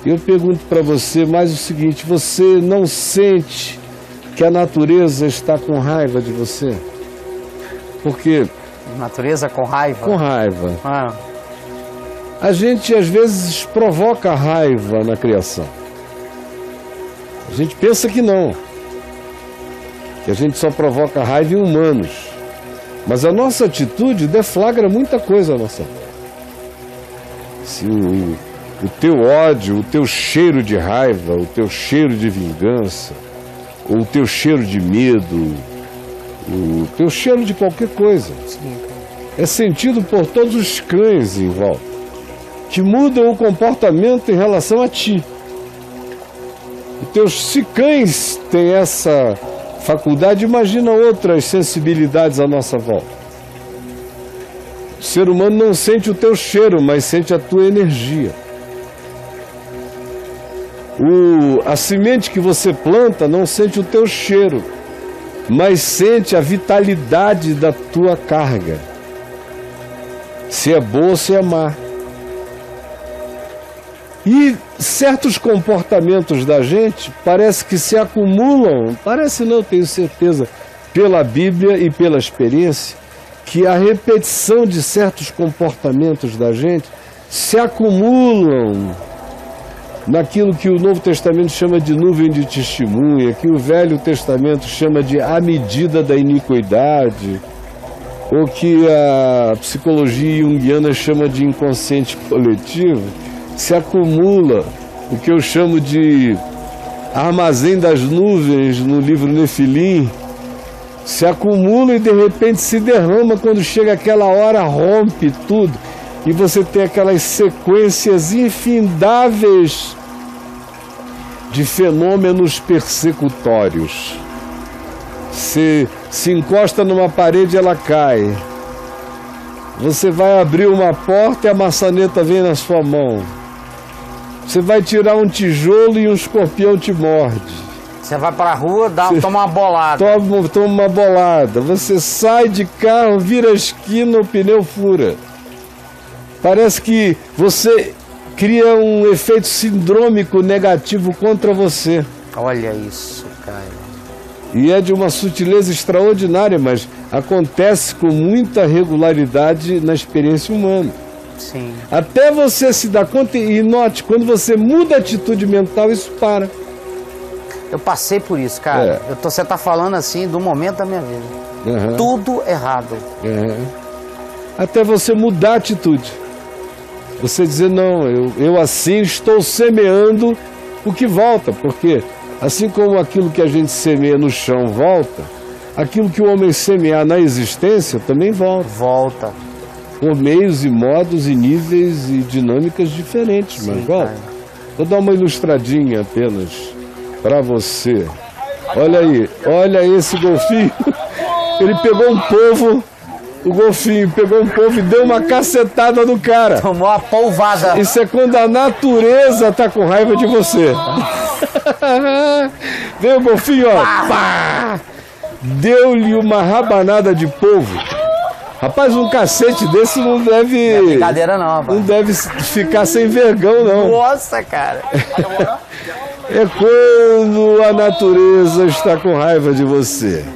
Eu pergunto para você mais o seguinte: você não sente que a natureza está com raiva de você? Porque... Natureza com raiva? Com raiva. Ah. A gente às vezes provoca raiva na criação. A gente pensa que não. Que a gente só provoca raiva em humanos. Mas a nossa atitude deflagra muita coisa à nossa vida. Se o teu ódio, o teu cheiro de raiva, o teu cheiro de vingança, ou o teu cheiro de medo, o teu cheiro de qualquer coisa, é sentido por todos os cães em volta, que mudam o comportamento em relação a ti. Se cães têm essa faculdade, imagina outras sensibilidades à nossa volta. O ser humano não sente o teu cheiro, mas sente a tua energia. A semente que você planta não sente o teu cheiro, mas sente a vitalidade da tua carga. Se é boa ou se é má. E certos comportamentos da gente parece que se acumulam, parece não, tenho certeza, pela Bíblia e pela experiência, que a repetição de certos comportamentos da gente se acumulam naquilo que o Novo Testamento chama de nuvem de testemunha, que o Velho Testamento chama de a medida da iniquidade, ou que a psicologia junguiana chama de inconsciente coletivo. Se acumula o que eu chamo de armazém das nuvens no livro Nefilim, se acumula e de repente se derrama. Quando chega aquela hora, rompe tudo e você tem aquelas sequências infindáveis de fenômenos persecutórios. Você se encosta numa parede, ela cai. Você vai abrir uma porta e a maçaneta vem na sua mão. Você vai tirar um tijolo e um escorpião te morde. Você vai para a rua, toma uma bolada. Toma uma bolada. Você sai de carro, vira a esquina, o pneu fura. Parece que você cria um efeito sindrômico negativo contra você. Olha isso, cara. E é de uma sutileza extraordinária, mas acontece com muita regularidade na experiência humana. Sim. Até você se dar conta, e note, quando você muda a atitude mental, isso para. Eu passei por isso, cara. Você tá falando assim do momento da minha vida. Uhum. Tudo errado. Uhum. Até você mudar a atitude. Você dizer, não, eu assim estou semeando o que volta, porque assim como aquilo que a gente semeia no chão volta, aquilo que o homem semear na existência também volta. Volta. Por meios e modos e níveis e dinâmicas diferentes, sim, mas volta. Vou dar uma ilustradinha apenas para você. Olha aí, olha esse golfinho. Ele pegou um polvo, o golfinho pegou um polvo e deu uma cacetada no cara. Tomou a polvada. Isso é quando a natureza tá com raiva de você. Veio o golfinho, ó. Pá! Deu-lhe uma rabanada de polvo. Rapaz, um cacete desse não deve... Não é brincadeira não, rapaz. Não deve ficar sem vergão, não. Nossa, cara. É quando a natureza está com raiva de você.